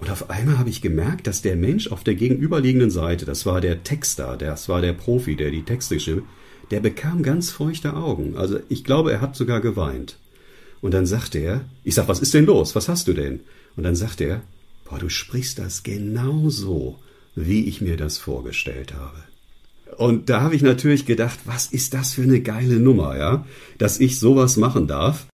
Und auf einmal habe ich gemerkt, dass der Mensch auf der gegenüberliegenden Seite, das war der Texter, das war der Profi, der die Texte geschrieben hat, der bekam ganz feuchte Augen. Also ich glaube, er hat sogar geweint. Und dann sagte er, ich sag, was ist denn los? Was hast du denn? Und dann sagte er, boah, du sprichst das genau so, wie ich mir das vorgestellt habe. Und da habe ich natürlich gedacht, was ist das für eine geile Nummer, ja, dass ich sowas machen darf.